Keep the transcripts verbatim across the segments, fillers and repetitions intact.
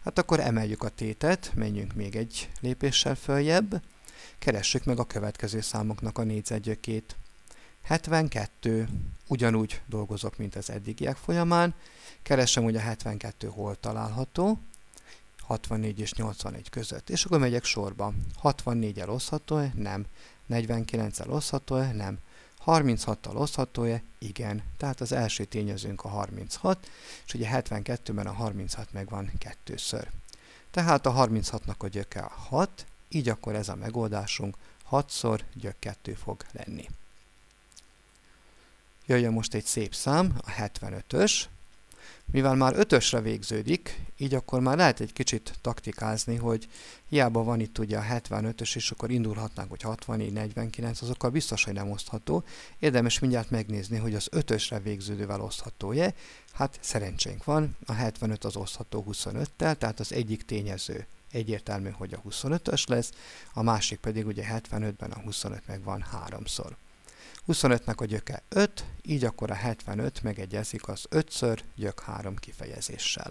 Hát akkor emeljük a tétet, menjünk még egy lépéssel följebb, keressük meg a következő számoknak a négyzetgyökét. hetvenkettő, ugyanúgy dolgozok, mint az eddigiek folyamán, keresem, hogy a hetvenkettő hol található, hatvannégy és nyolcvanegy között, és akkor megyek sorba. hatvannégyel osztható-e? Nem. negyvenkilenccel osztható-e? Nem. harminchattal osztható-e? Igen. Tehát az első tényezőnk a harminchat, és ugye hetvenkettőben a harminchat megvan kettőször. Tehát a harminchatnak a gyöke a hat, így akkor ez a megoldásunk hatszor gyök kettő fog lenni. Jöjjön most egy szép szám, a hetvenötös. Mivel már ötösre végződik, így akkor már lehet egy kicsit taktikázni, hogy hiába van itt ugye a hetvenötös, és akkor indulhatnánk, hogy hatvannégy, negyvenkilenc, azokkal biztos, hogy nem osztható. Érdemes mindjárt megnézni, hogy az ötösre végződővel osztható-e. Hát szerencsénk van, a hetvenöt az osztható huszonöttel, tehát az egyik tényező egyértelmű, hogy a huszonötös lesz, a másik pedig ugye hetvenötben a huszonöt megvan háromszor. huszonötnek a gyöke öt, így akkor a hetvenöt megegyezik az ötször gyök három kifejezéssel.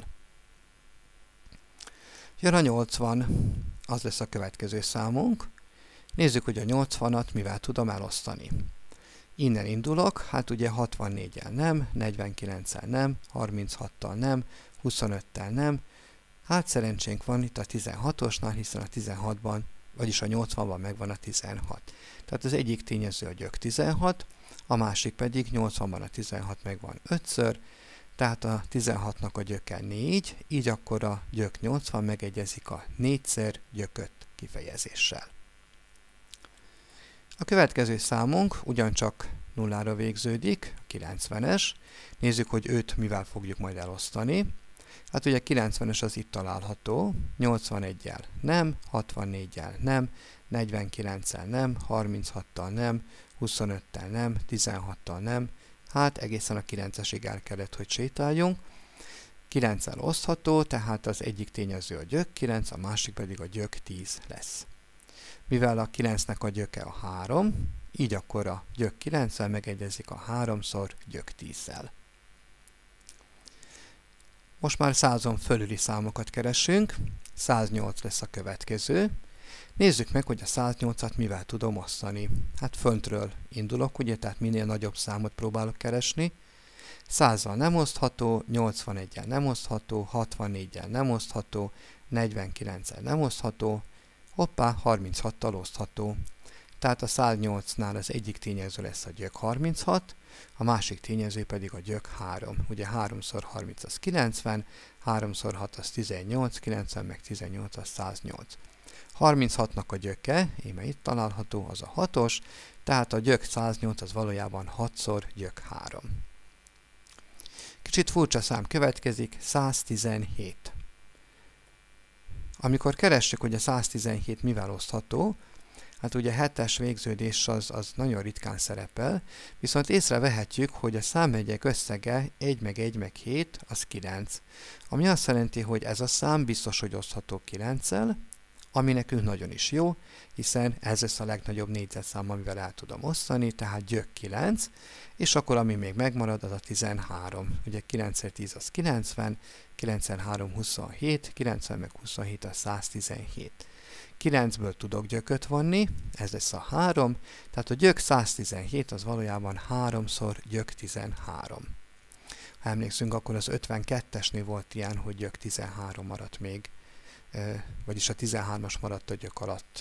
Jön a nyolcvan, az lesz a következő számunk. Nézzük, hogy a nyolcvanat mivel tudom elosztani. Innen indulok, hát ugye hatvannégyel nem, negyvenkilenccel nem, harminchattal nem, huszonöttel nem. Hát szerencsénk van itt a tizenhatosnál, hiszen a tizenhatban, vagyis a nyolcvanban megvan a tizenhat. Tehát az egyik tényező a gyök tizenhat, a másik pedig nyolcvanban a tizenhat megvan ötször, tehát a tizenhatnak a gyöke négy, így akkor a gyök nyolcvan megegyezik a négyszer gyök öt kifejezéssel. A következő számunk ugyancsak nullára végződik, kilencvenes. Nézzük, hogy őt mivel fogjuk majd elosztani. Hát ugye kilencvenes az itt található, nyolcvanegyel nem, hatvannégyel nem, negyvenkilenccel nem, harminchattal nem, huszonöttel nem, tizenhattal nem, hát egészen a kilencesig el kellett, hogy sétáljunk. kilenccel osztható, tehát az egyik tényező a gyök kilenc, a másik pedig a gyök tíz lesz. Mivel a kilencnek a gyöke a három, így akkor a gyök kilenccel megegyezik a háromszor gyök tízzel. Most már százon fölüli számokat keresünk, száznyolc lesz a következő. Nézzük meg, hogy a száznyolcat mivel tudom osztani. Hát föntről indulok, ugye, tehát minél nagyobb számot próbálok keresni. százzal nem osztható, nyolcvanegyel nem osztható, hatvannégyel nem osztható, negyvenkilenccel nem osztható, hoppá, harminchattal osztható. Tehát a száznyolcnál az egyik tényező lesz a gyök harminchat, a másik tényező pedig a gyök három. Ugye háromszor harminc az kilencven, háromszor hat az tizennyolc, kilencven meg tizennyolc az száznyolc. harminchatnak a gyöke, íme itt található, az a hatos, tehát a gyök száznyolc az valójában hatszor gyök három. Kicsit furcsa szám következik, száztizenhét. Amikor keressük, hogy a száztizenhét mivel osztható, hát ugye hetes végződés az, az nagyon ritkán szerepel, viszont észrevehetjük, hogy a számjegyek összege egy meg egy meg hét, az kilenc. Ami azt jelenti, hogy ez a szám biztos, hogy osztható kilenccel, ami nekünk nagyon is jó, hiszen ez lesz a legnagyobb négyzetszám, amivel el tudom osztani, tehát gyök kilenc, és akkor ami még megmarad, az a tizenhárom. Ugye kilencszer tíz az kilencven, kilencszer három huszonhét, kilencven meg huszonhét az száztizenhét. kilencből tudok gyököt vonni, ez lesz a három, tehát a gyök száztizenhét az valójában háromszor gyök tizenhárom. Ha emlékszünk, akkor az ötvenkettesnél volt ilyen, hogy gyök tizenhárom maradt még, vagyis a tizenhármas maradt a gyök alatt.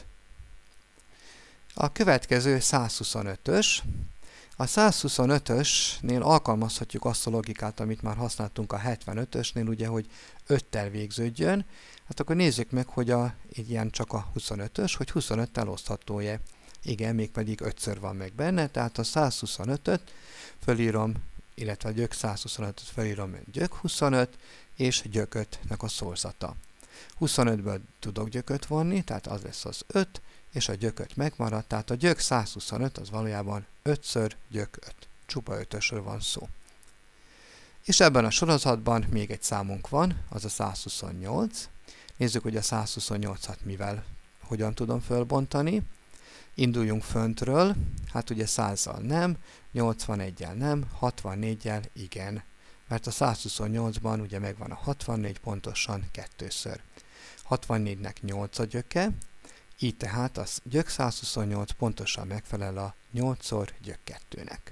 A következő százhuszonötös. A százhuszonötösnél alkalmazhatjuk azt a logikát, amit már használtunk a hetvenötösnél, ugye, hogy öttel végződjön. Hát akkor nézzük meg, hogy a, ilyen csak a huszonötös, hogy huszonöttel osztható-e. Igen, mégpedig ötször van meg benne, tehát a százhuszonötöt fölírom, illetve a gyök százhuszonötöt fölírom gyök huszonöt, és gyök ötnek a szorzata. huszonötből tudok gyököt vonni, tehát az lesz az öt, és a gyök öt megmarad, tehát a gyök százhuszonöt az valójában ötször gyök öt. Csupa ötösről van szó. És ebben a sorozatban még egy számunk van, az a százhuszonnyolc. Nézzük, hogy a százhuszonnyolcat mivel, hogyan tudom fölbontani. Induljunk föntről, hát ugye százzal nem, nyolcvanegyel nem, hatvannégyel igen. mert a százhuszonnyolcban ugye megvan a hatvannégy pontosan kettőször. hatvannégynek nyolc a gyöke, így tehát a gyök százhuszonnyolc pontosan megfelel a nyolcszor gyök kettőnek.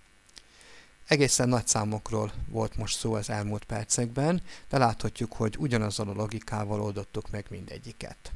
Egészen nagy számokról volt most szó az elmúlt percekben, de láthatjuk, hogy ugyanazzal a logikával oldottuk meg mindegyiket.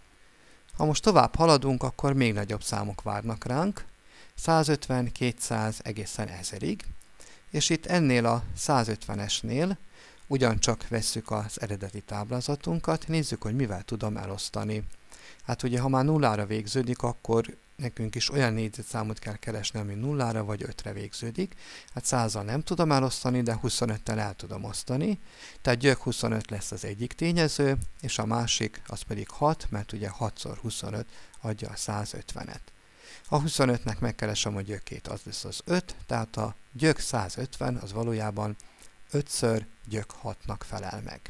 Ha most tovább haladunk, akkor még nagyobb számok várnak ránk, százötven, kétszáz, egészen ezerig, és itt ennél a százötvenesnél ugyancsak vesszük az eredeti táblázatunkat, nézzük, hogy mivel tudom elosztani. Hát ugye, ha már nullára végződik, akkor nekünk is olyan négyzetszámot kell keresni, ami nullára vagy ötre végződik. Hát százzal nem tudom elosztani, de huszonöttel el tudom osztani. Tehát gyök huszonöt lesz az egyik tényező, és a másik az pedig hat, mert ugye hatszor huszonöt adja a százötvenet. A huszonötnek megkeresem a gyökét, az lesz az öt, tehát a gyök százötven az valójában ötször gyök hatnak felel meg.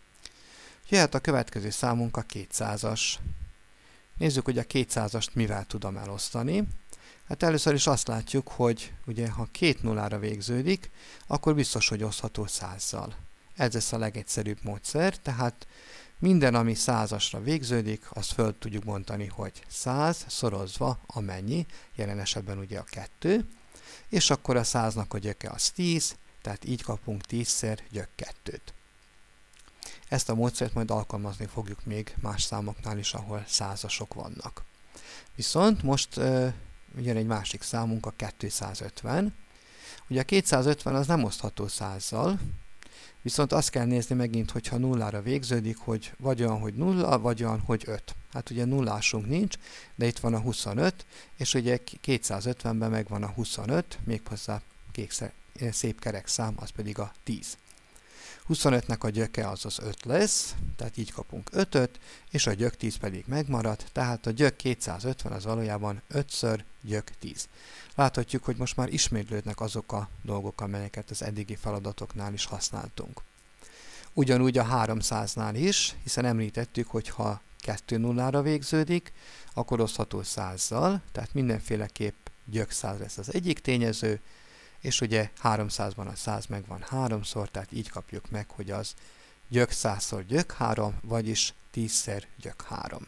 Jöhet a következő számunk a kétszázas. Nézzük, hogy a kétszázast mivel tudom elosztani. Hát először is azt látjuk, hogy ugye, ha két nullára végződik, akkor biztos, hogy osztható százzal. Ez lesz a legegyszerűbb módszer, tehát minden, ami százasra végződik, azt föl tudjuk bontani, hogy száz szorozva amennyi, jelen esetben ugye a kettő, és akkor a száznak a gyöke az tíz, tehát így kapunk tízszer gyök kettőt. Ezt a módszert majd alkalmazni fogjuk még más számoknál is, ahol százasok vannak. Viszont most uh, jön egy másik számunk, a kétszázötven. Ugye a kétszázötven az nem osztható százzal, viszont azt kell nézni megint, hogyha nullára végződik, hogy vagy olyan, hogy nulla, vagy olyan, hogy öt. Hát ugye nullásunk nincs, de itt van a huszonöt, és ugye kétszázötvenben megvan a huszonöt, méghozzá kékszer, szép kerek szám, az pedig a tíz. huszonötnek a gyöke az az öt lesz, tehát így kapunk ötöt, és a gyök tíz pedig megmarad, tehát a gyök kétszázötven az valójában ötször gyök tíz. Láthatjuk, hogy most már ismétlődnek azok a dolgok, amelyeket az eddigi feladatoknál is használtunk. Ugyanúgy a háromszáznál is, hiszen említettük, hogy ha kettő nullára végződik, akkor osztható százzal, tehát mindenféleképp gyök száz lesz az egyik tényező, és ugye háromszázban a száz megvan háromszor, tehát így kapjuk meg, hogy az gyök százszor gyök három, vagyis tízszer gyök három.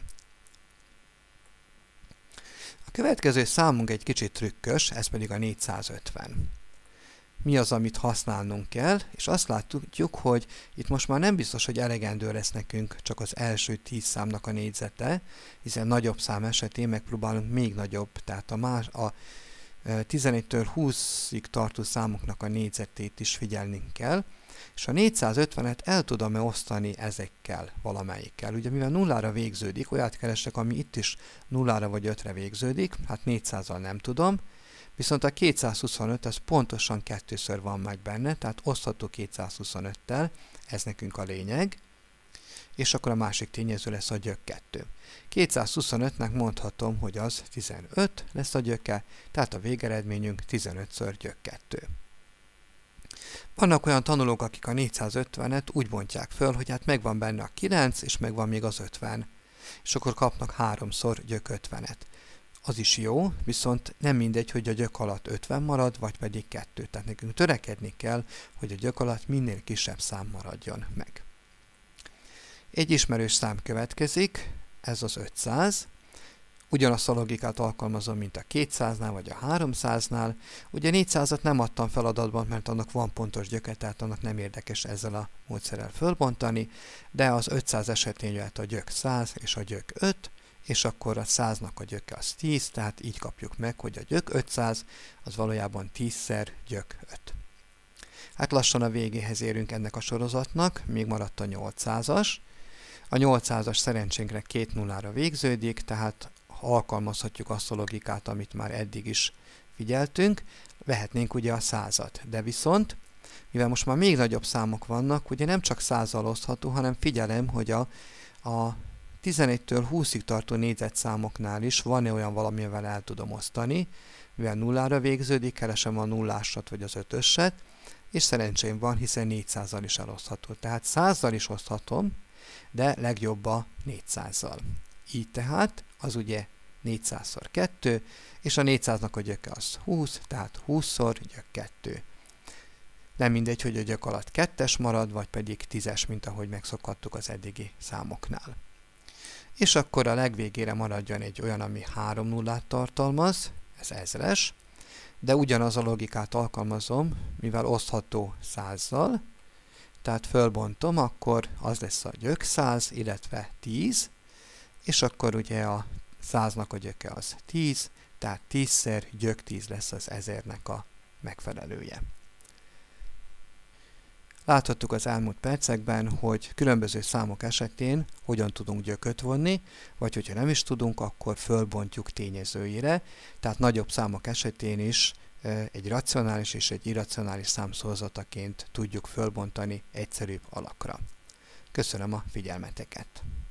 A következő számunk egy kicsit trükkös, ez pedig a négyszázötven. Mi az, amit használnunk kell, és azt látjuk, hogy itt most már nem biztos, hogy elegendő lesz nekünk csak az első tíz számnak a négyzete, hiszen nagyobb szám esetén megpróbálunk még nagyobb, tehát a, más, a tizenegytől húszig tartó számoknak a négyzetét is figyelni kell, és a négyszázötvenet el tudom-e osztani ezekkel valamelyikkel. Ugye mivel nullára végződik, olyat keresek, ami itt is nullára vagy ötre végződik, hát négyszázzal nem tudom, viszont a kétszázhuszonöt az pontosan kettőször van meg benne, tehát osztható kétszázhuszonöttel, ez nekünk a lényeg, és akkor a másik tényező lesz a gyök kettő. kétszázhuszonötnek mondhatom, hogy az tizenöt lesz a gyöke, tehát a végeredményünk tizenötször gyök kettő. Vannak olyan tanulók, akik a négyszázötvenet úgy bontják föl, hogy hát megvan benne a kilenc, és megvan még az ötven, és akkor kapnak háromszor gyök ötvenet. Az is jó, viszont nem mindegy, hogy a gyök alatt ötven marad, vagy pedig kettő. Tehát nekünk törekedni kell, hogy a gyök alatt minél kisebb szám maradjon meg. Egy ismerős szám következik, ez az ötszáz. Ugyanazt a logikát alkalmazom, mint a kétszáznál vagy a háromszáznál. Ugye négyszázat nem adtam feladatban, mert annak van pontos gyöke, tehát annak nem érdekes ezzel a módszerrel fölbontani, de az ötszáz esetén jöhet a gyök száz és a gyök öt, és akkor a száznak a gyöke az tíz, tehát így kapjuk meg, hogy a gyök ötszáz az valójában tízszer gyök öt. Hát lassan a végéhez érünk ennek a sorozatnak, még maradt a nyolcszázas. A nyolcszázas szerencsénkre két nullára végződik, tehát alkalmazhatjuk azt a logikát, amit már eddig is figyeltünk, vehetnénk ugye a százat. De viszont, mivel most már még nagyobb számok vannak, ugye nem csak százzal osztható, hanem figyelem, hogy a, a tizenegytől húszig tartó négyzetszámoknál is van-e olyan valamivel el tudom osztani, mivel nullára végződik, keresem a nullásat vagy az ötöset, és szerencsém van, hiszen négyszázzal is elosztható. Tehát százzal is oszthatom, de legjobb a négyszázzal. Így tehát az ugye négyszázszor kettő, és a négyszáznak a gyöke az húsz, tehát húszszor gyök kettő. Nem mindegy, hogy a gyök alatt kettes marad, vagy pedig tízes, mint ahogy megszokhattuk az eddigi számoknál. És akkor a legvégére maradjon egy olyan, ami három nullát tartalmaz, ez ezres, de ugyanaz a logikát alkalmazom, mivel osztható százzal, tehát fölbontom, akkor az lesz a gyök száz, illetve tíz, és akkor ugye a száznak a gyöke az tíz, tehát tízszer gyök tíz lesz az ezernek a megfelelője. Láthattuk az elmúlt percekben, hogy különböző számok esetén hogyan tudunk gyököt vonni, vagy hogyha nem is tudunk, akkor fölbontjuk tényezőire, tehát nagyobb számok esetén is egy racionális és egy irracionális szám szorozataként tudjuk fölbontani egyszerűbb alakra. Köszönöm a figyelmeteket!